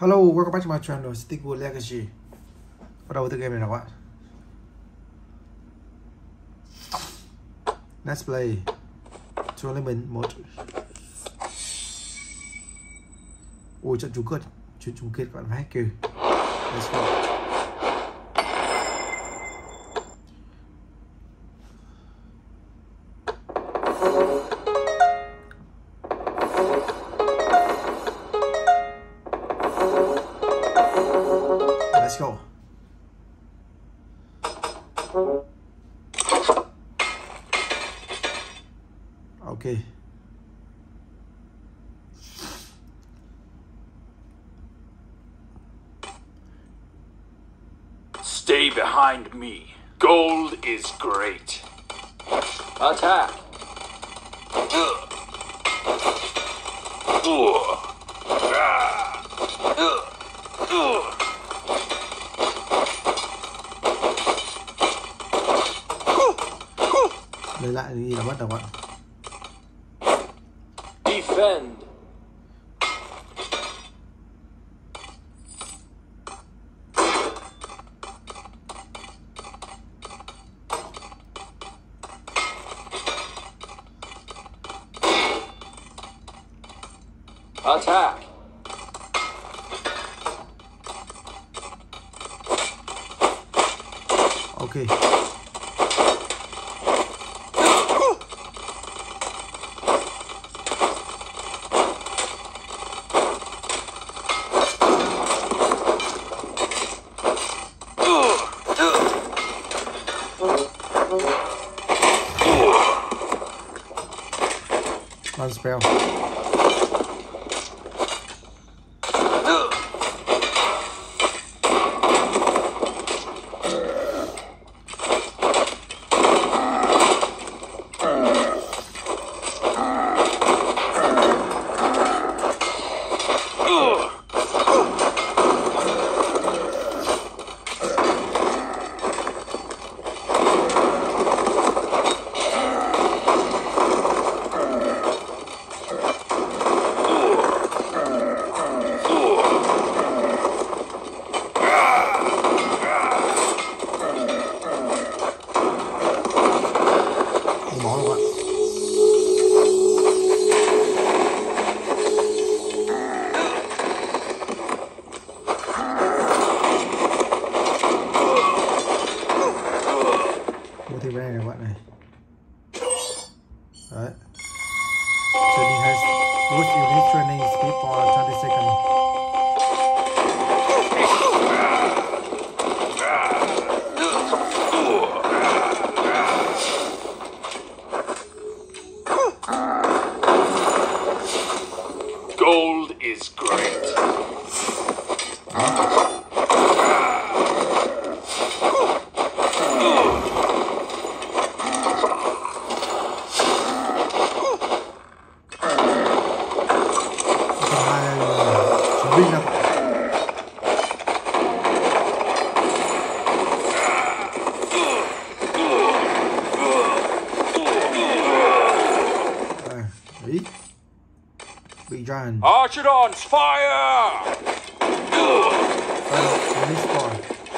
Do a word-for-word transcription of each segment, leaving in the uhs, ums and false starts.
Hello, welcome back to my channel Stickwood Legacy. Bắt đầu từ game này nào các bạn. Let's play Tournament mode. Ôi trận chung kết, trận chung kết các bạn hacker. Let's go. Let's go. Okay. Stay behind me. Gold is great. Attack. Ugh. Ugh. Ah. Ugh. Ugh. Lấy lại thì là bắt đầu bạn. Defend. Attack. Okay. One spell. Này các bạn này. Đấy. Training has boost unit training speed for twenty seconds. Gold is great. Big giant. Archidons, fire! Release bar.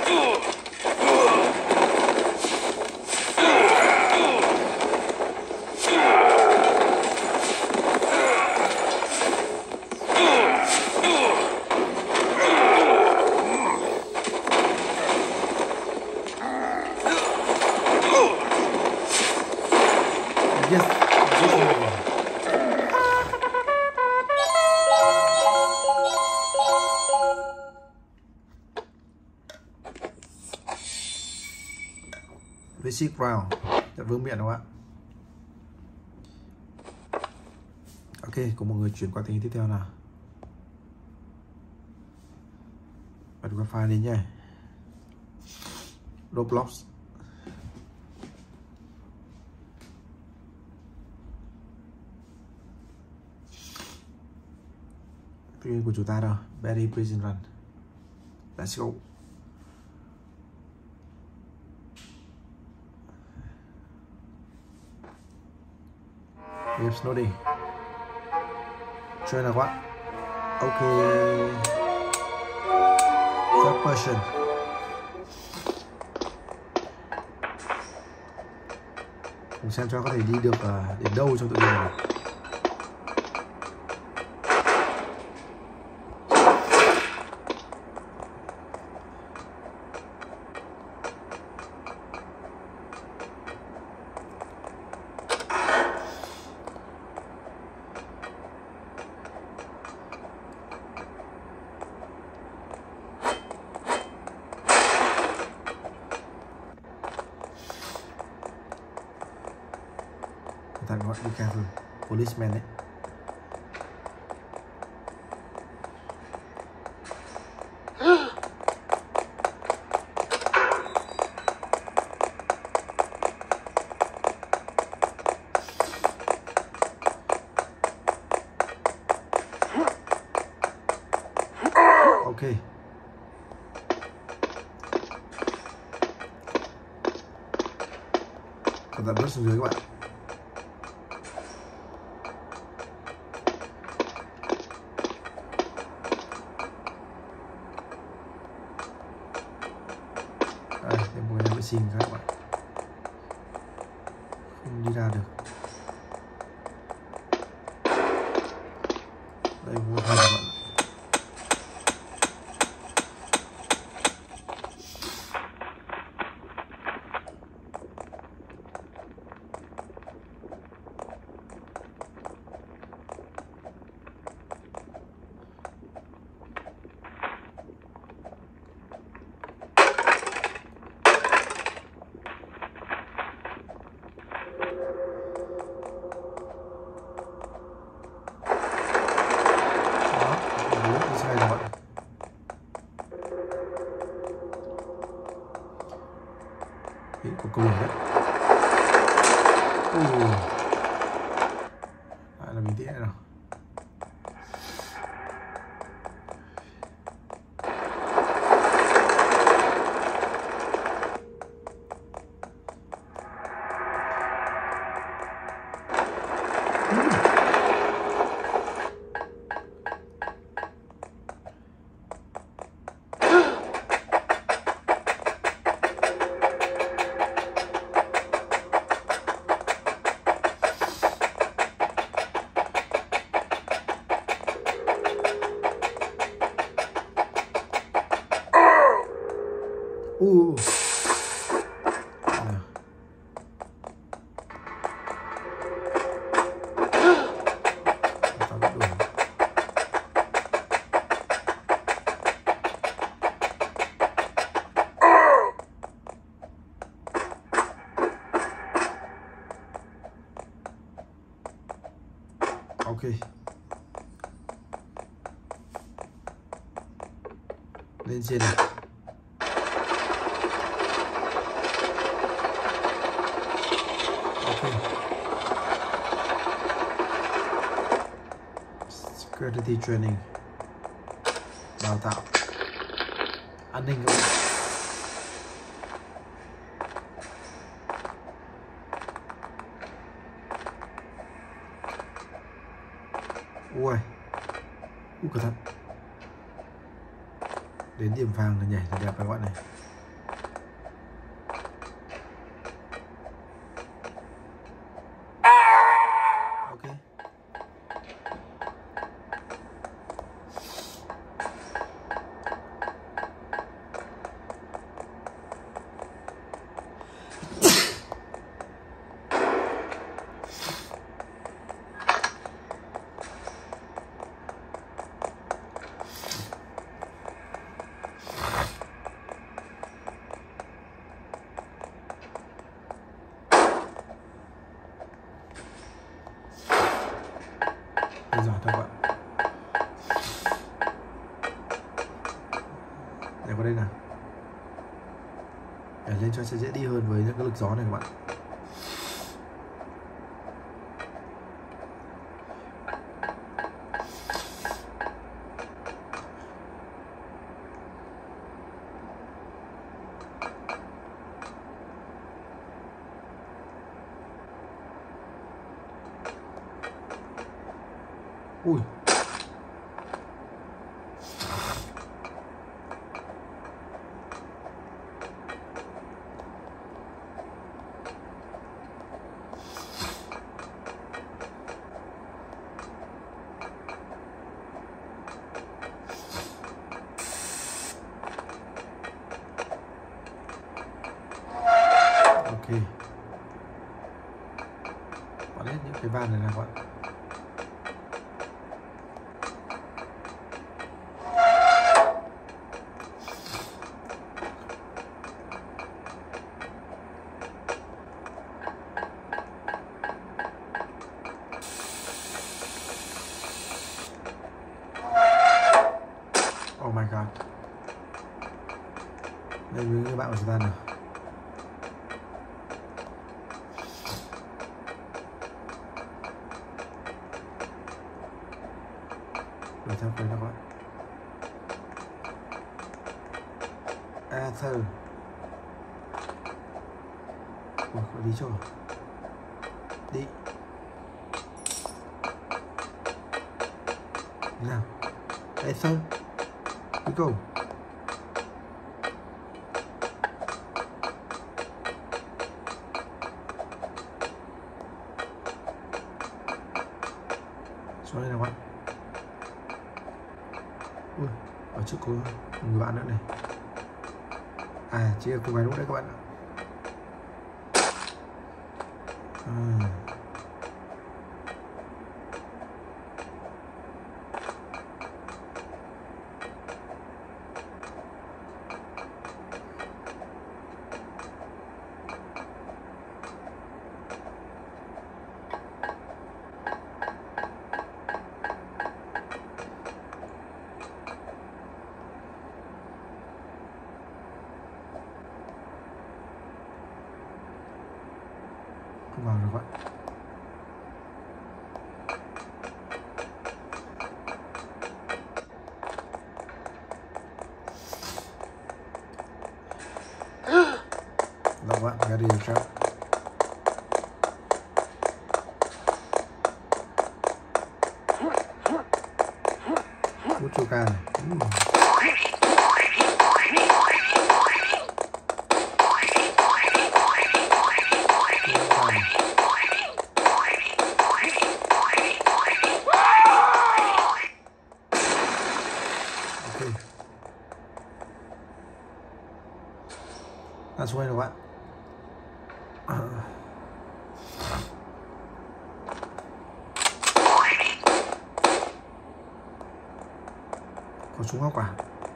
Yes. Basic round, trận vương miện đúng không ạ? Ok, có một người chuyển qua tình hình tiếp theo nào. Bật wifi lên nhé. Roblox. Tuyến của chúng ta đâu? Berry Prison Run. Let's go. Game Snowdy. Chơi nào các bạn. Ok. Persian. Cùng xem cho có thể đi được uh, đến đâu trong tựa game này. Người ta gọi đi ca hơn policeman đấy. Ok. Cẩn thận rớt xuống dưới các bạn. Đây, thêm một cái nhà vệ sinh các bạn. Không đi ra được. Đây một hầm các bạn. Của câu đấy. Ồ. Lại là bình tĩnh nào. Uh. Ok. Lên trên này. Security training, đào tạo an ninh các bạn. Ui, u cẩn thận. Đến điểm vàng là nhảy thật đẹp các bạn này. Giỏi thôi các bạn. Để vào đây nào. Để lên cho sẽ dễ đi hơn với những cái lực gió này các bạn. Ui. Bắn hết những cái van này nào các bạn. Oh my god. Đây với các bạn của chúng ta nào. Đuổi theo cuối nào các bạn. Arthur. Ủa, có đi chỗ. Đi. Đi nào. Arthur. We go. Xuống đây nào các bạn. Ui, ở trước có một người bạn nữa này. À, chỉ là cô gái lúc đấy các bạn ạ. À. Không vào được các bạn. Đâu các bạn, ra đi chắc. Hút chu ca này. Mm. Là xuống đây rồi các bạn. À. Có súng hoa quả.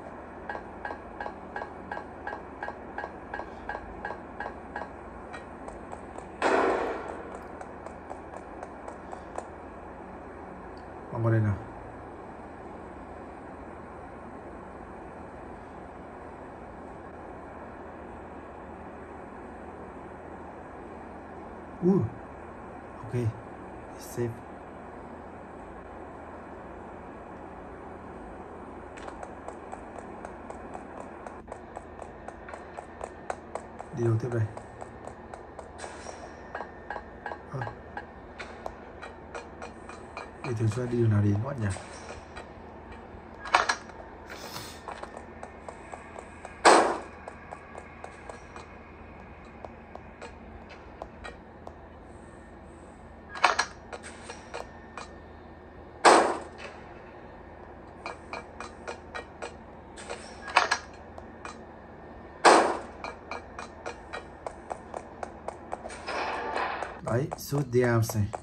Băng vào đây nào. Uh, ok, save. Đi đâu tiếp đây? À. Để thử xem đi đường nào đi các bạn nhỉ? Đấy, shoot the arms này.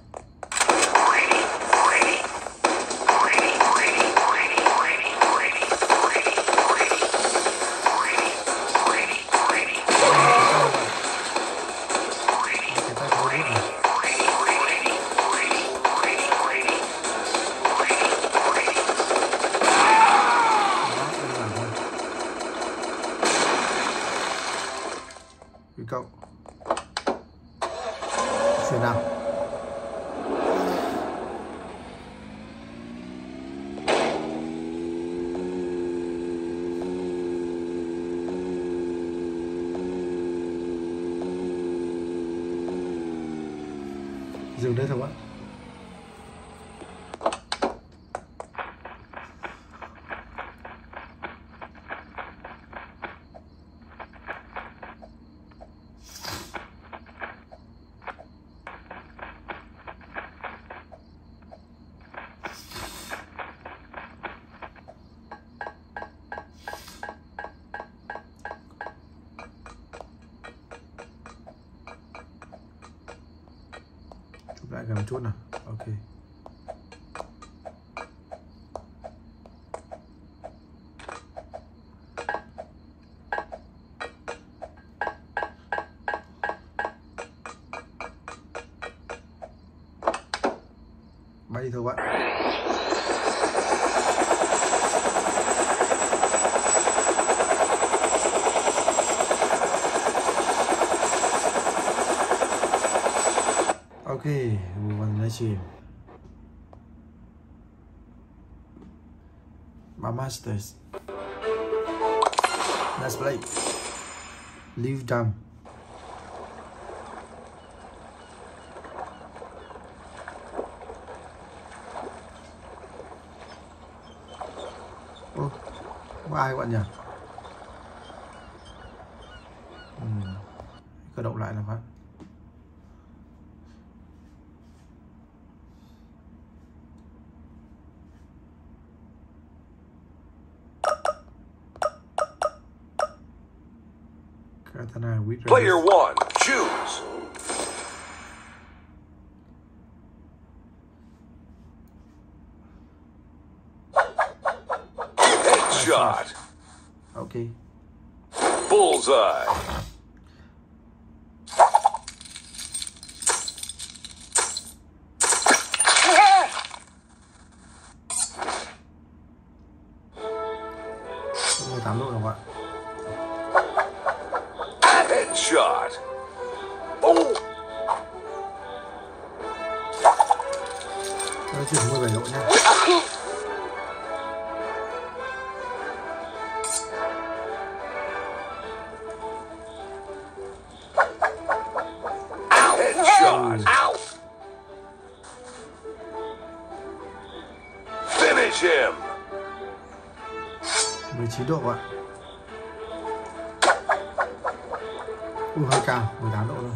We go. Chuyển nào. Dừng đây thôi các bạn. lại gần một chút nào. Ok. Bay đi thôi bạn. Okay, we won the game. My masters. Let's play. Leave them. Ô, có ai các bạn nhỉ? Ừ. Cơ động lại là phát. Player one, choose. Headshot. Okay. Bullseye. mười tám độ rồi bạn. Headshot. Oh. Nó chỉ mười bảy độ nha. Headshot. Ow. Finish him. mười chín độ bạn. Ui, hơi cao, mười tám độ thôi.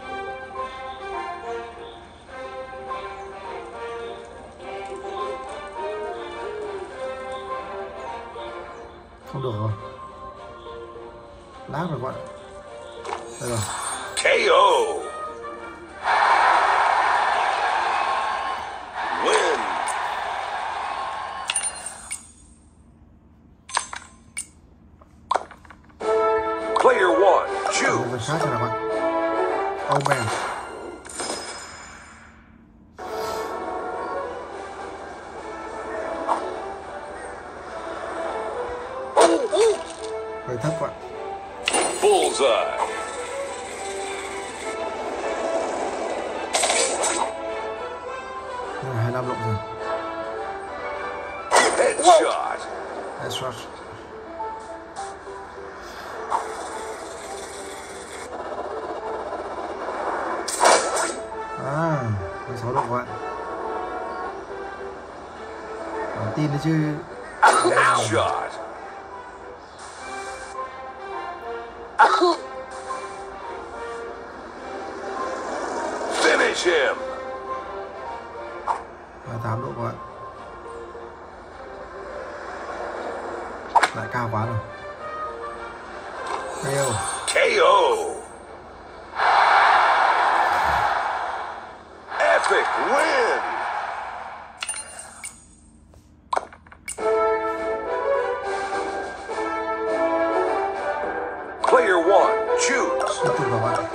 Không được rồi. Lát rồi các bạn. Đây rồi. K O. Win. Player one, choose. Người khác rồi các bạn. Oh man. Hơi thấp bạn. Bullseye. hai mươi lăm độ rồi. Headshot. Headshot. À, mười sáu độ các bạn. Bản tin đấy chứ. Headshot. Finish him. hai mươi tám độ các bạn. Lại cao quá rồi. Kêu. K O. Epic win. Player one, choose. Tiếp tục các bạn.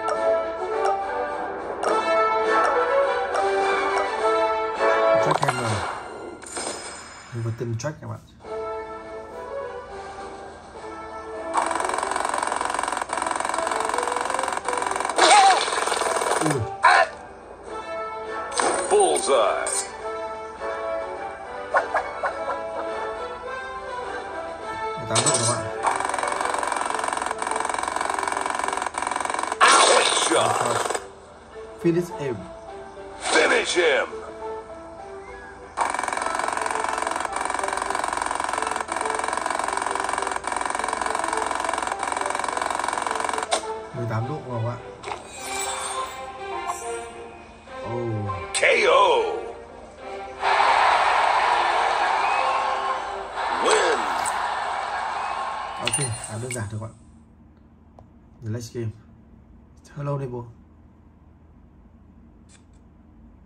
Track em rồi. Mình vừa tìm track các bạn. Ui. Bullseye. mười tám độ các bạn. Headshot. Finish him. Finish him. mười tám độ các bạn. Oh. K O. Win. Ok, làm đơn giản thôi các bạn. The next game. Hello neighbor.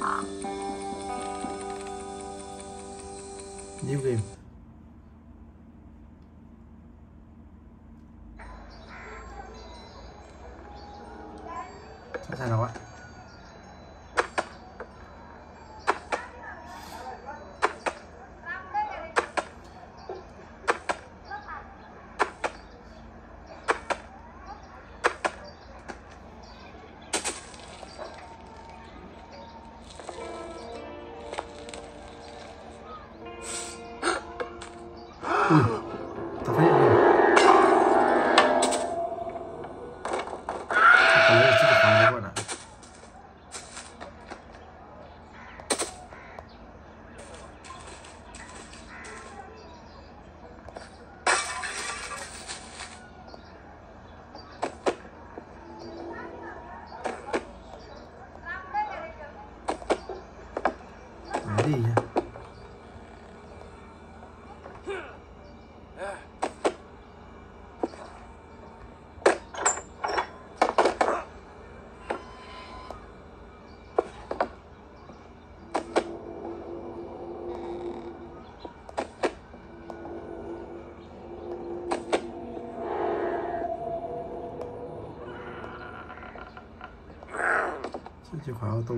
New game. Sẵn sàng đâu ạ? Ui, tao phát hiện rồi. Tao lấy chiếc chìa khóa đấy các bạn ạ. Đấy đi nha. Chìa khóa ô tô.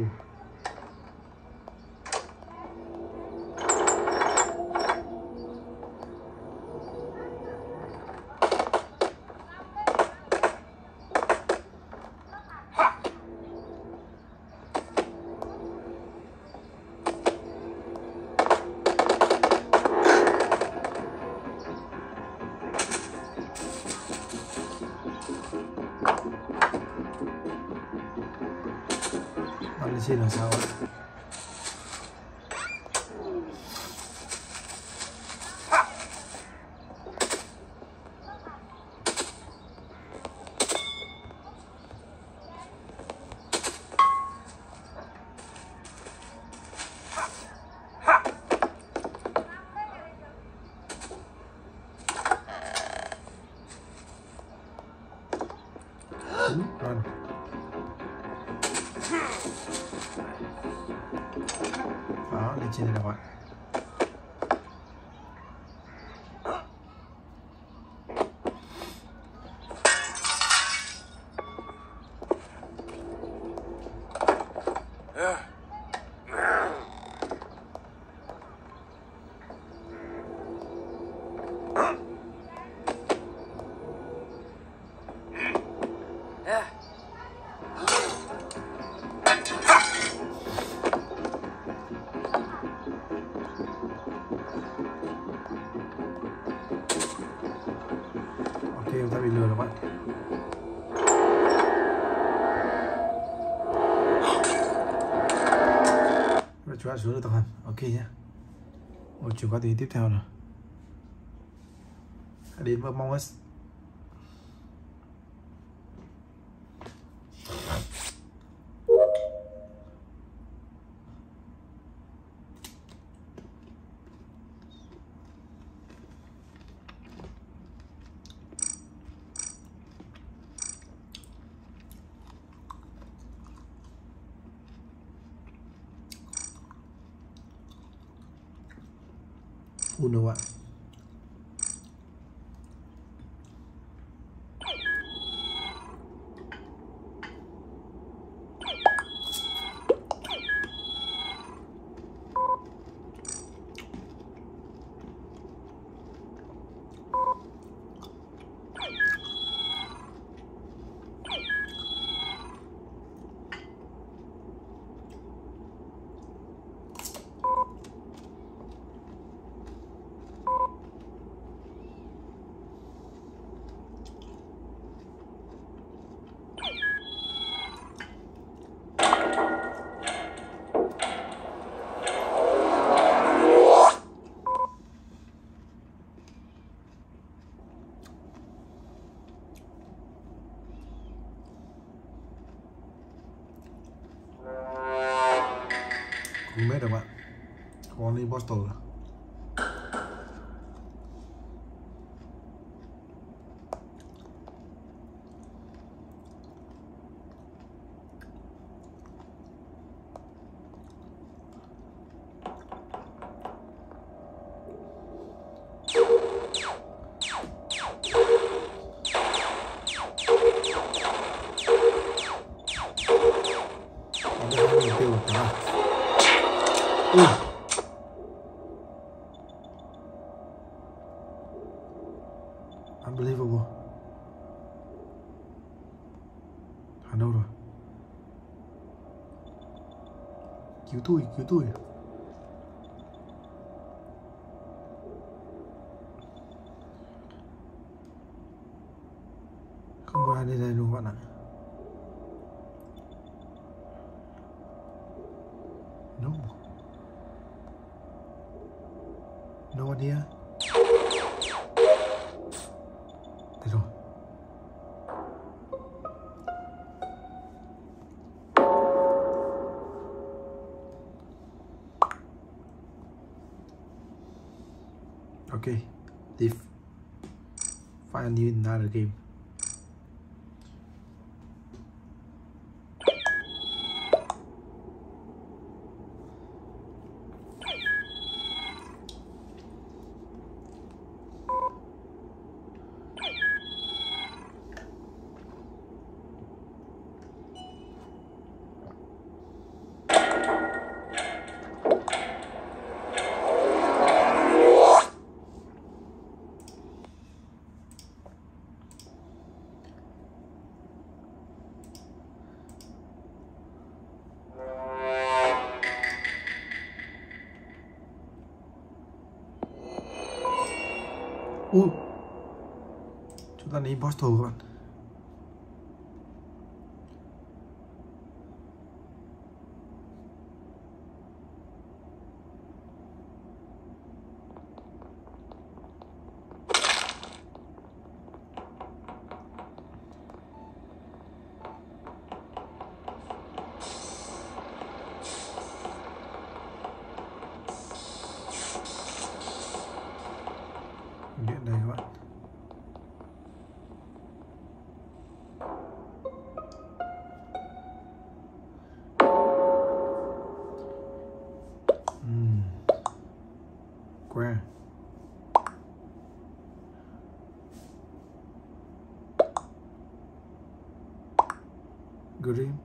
Bắn lên trên là sao ạ? Run. Đó, lên trên này các bạn. Ok, chúng ta bị lừa rồi các bạn. Và chúng ta xuống được tầng hầm. Ok nhé. Một chuyển qua tí tiếp theo nào. Hãy đến với Among Us. Uno ạ. Không biết đâu bạn. Con impostor. Ui. Unbelievable. Hắn đâu rồi? Cứu tôi, cứu tôi. Không có ai lên đây luôn bạn ạ. No. No one here. Đây rồi. Okay, leave. Find you another game. Ui, chúng ta là impostor các bạn. Điện đây các bạn. Uhm. Where? Green.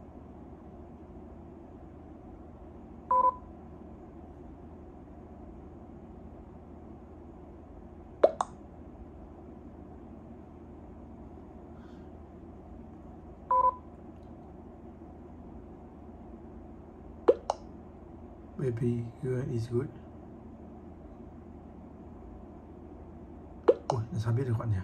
Maybe here is good. Ui, làm sao biết được các bạn nhỉ?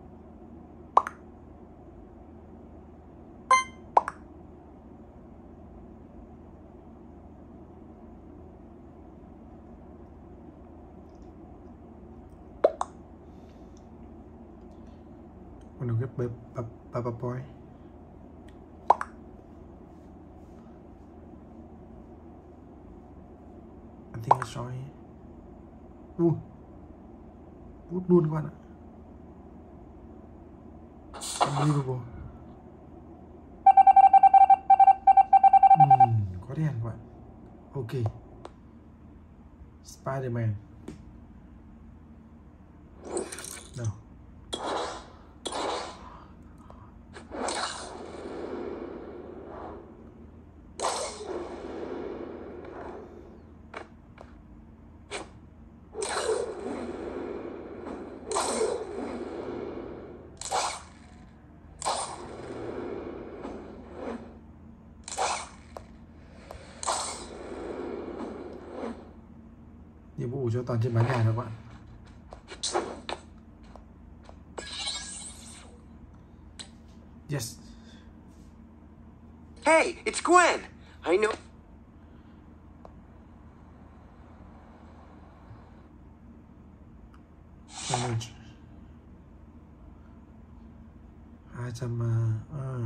Wanna get Papa Boy? I think I saw it. Ui, bút luôn các bạn ạ. Unbelievable. Uhm, có đèn các bạn. Ok. Spider-Man. No. Nhiệm vụ cho toàn trên mái nhà các bạn. Yes. Hey, it's Gwen. I know. Damage. hai trăm uh,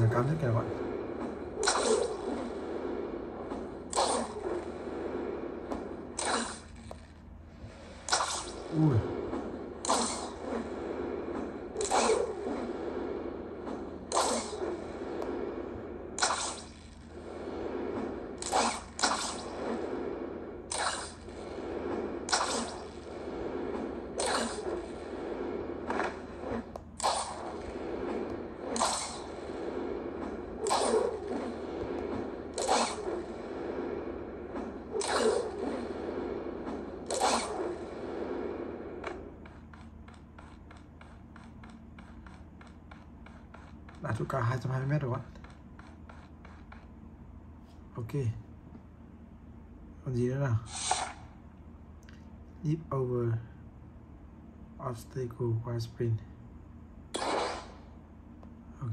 là cao nhất kìa các bạn. Ui. Đạt trụ cao hai trăm hai mươi mét rồi các bạn. Ok. Còn gì nữa nào? Leap over obstacle while sprint. Ok.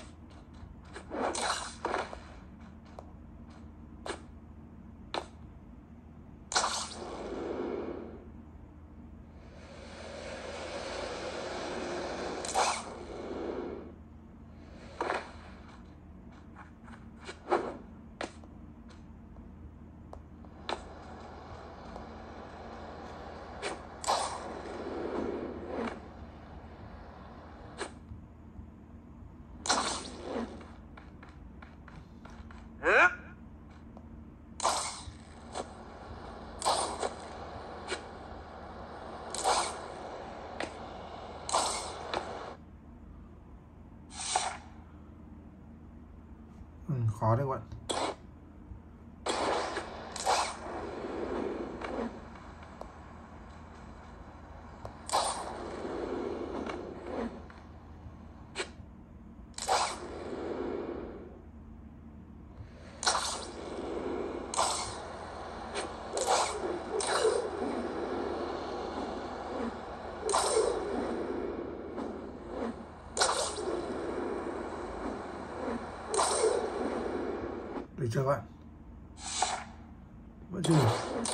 Ừ, khó đấy các bạn. Được chưa các bạn? Vẫn chưa.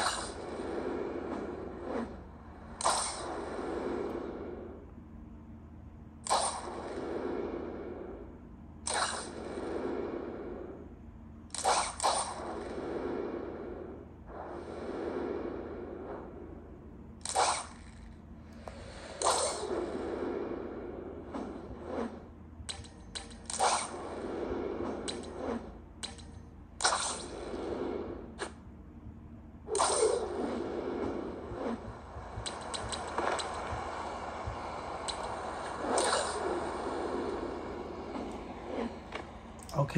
Ok.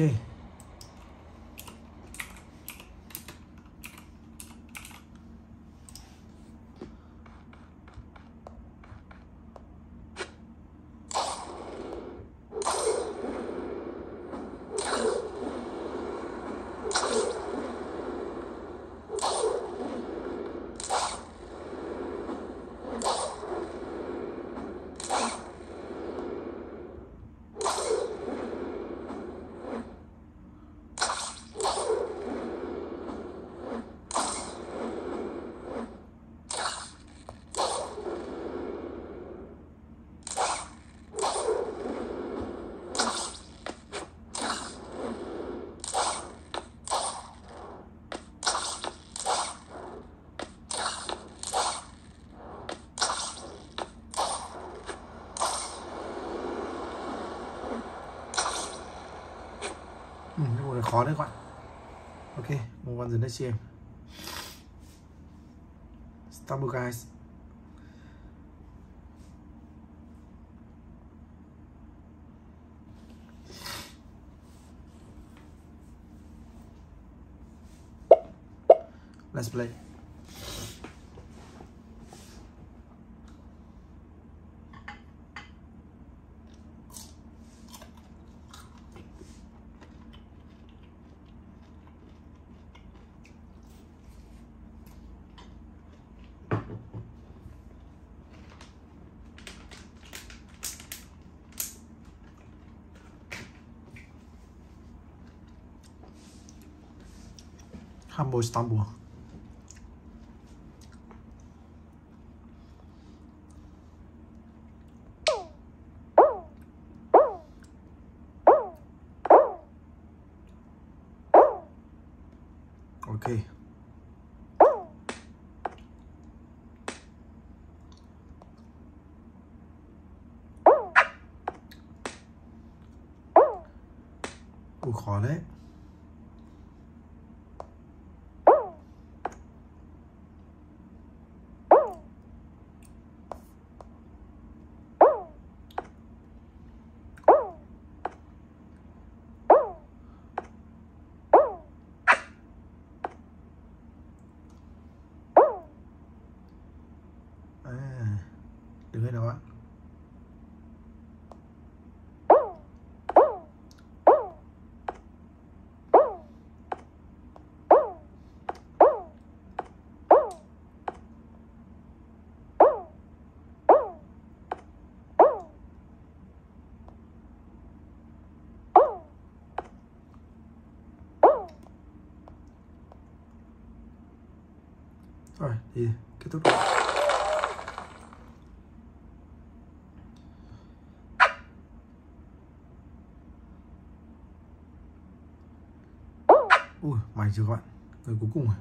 Ừ, cái bộ này khó đấy các bạn. Ok, move on to the next game. Stumble guys. Let's play. Humble stumble. Ok. Ui, khó đấy. À, đứng ở đâu ạ? Rồi, thì kết thúc rồi. Ui, mày chưa các bạn. Người cuối cùng rồi.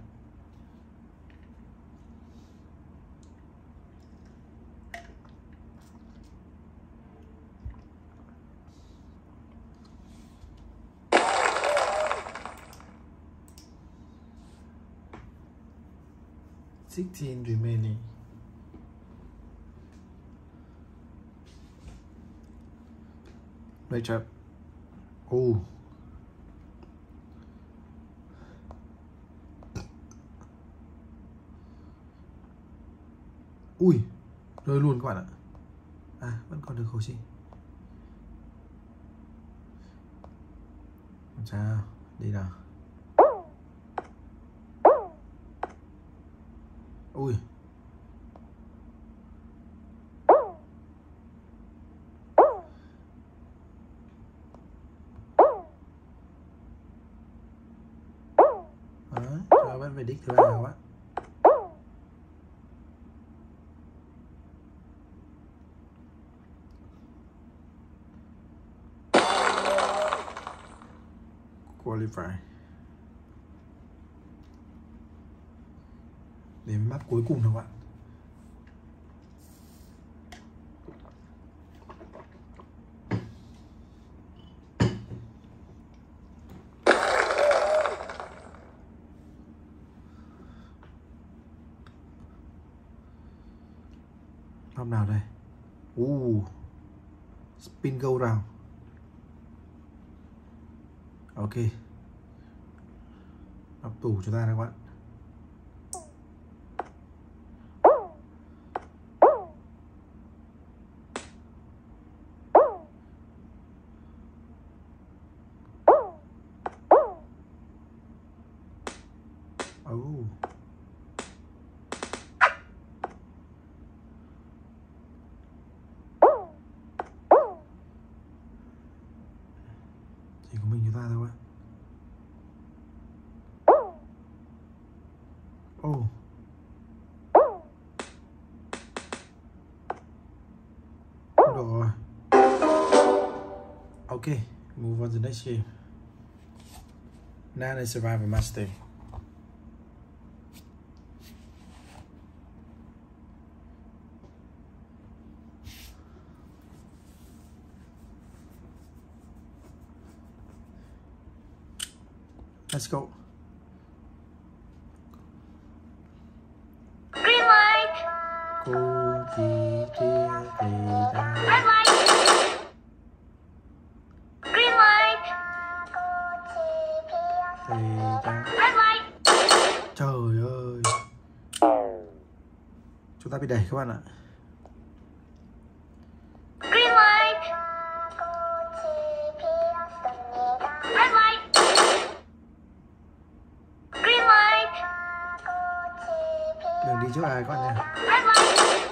sixteen remaining. Right up. Oh. Ui, rơi luôn các bạn ạ. À, vẫn còn được khẩu sinh. Không sao, đi nào. Ui. Đó, cho vẫn về đích thứ ba các bạn. Qualify. Đến map cuối cùng thôi các bạn. Map nào đây? Uh, spin go round. Ok. Map tủ cho ta các bạn. Oh. Chỉ có mình chúng ta thôi ạ. Oh. Rồi. Okay, move on to the next game. Nana Survivor Master. Let's go. Green light. Cô chi chia thì ra. Red light. Green light. Thì ra. Red light. Trời ơi. Chúng ta bị đẩy các bạn ạ. Green light. Red light. Green light. Đừng đi trước ai các bạn nha. Red light.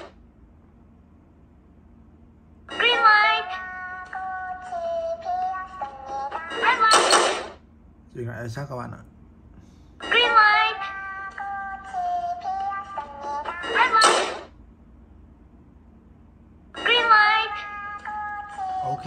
Green light. Red light. Dừng lại sát các bạn ạ. Green light. Red light. Green light. Ok.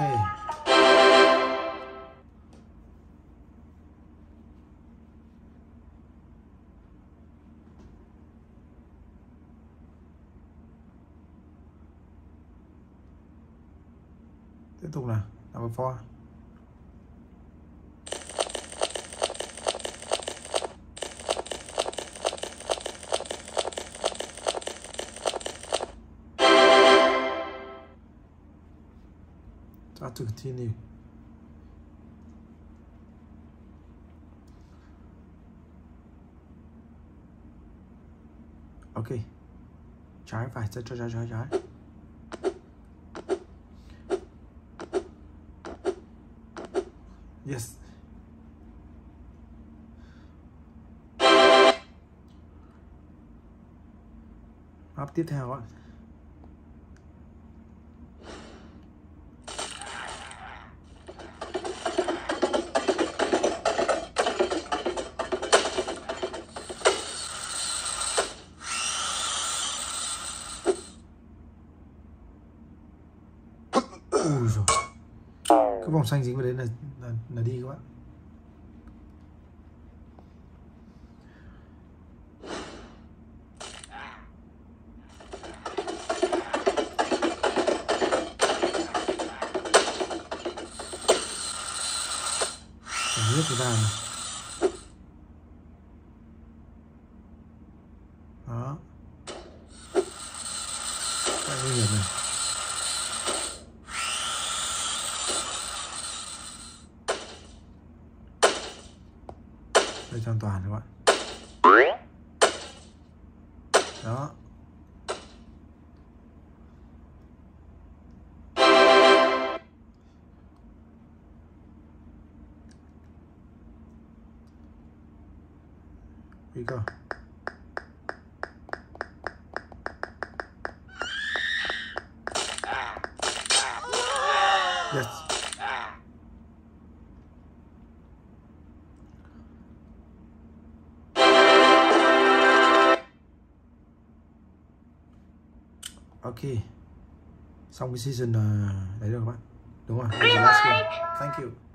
Tiếp tục nào, number four. Start to continue. Ok. Trái phải, trái trái trái trái trái. Yes. Map tiếp theo ạ. Ui rồi. Cái vòng xanh dính vào đấy là là, là đi các bạn. Phải nước cái bàn này. Đó. Rất nguy hiểm này. Đây cho an toàn các bạn. Đó. We go. Yes. Ok. Xong cái season uh, đấy rồi các bạn. Đúng rồi. Green Last light. one. Thank you.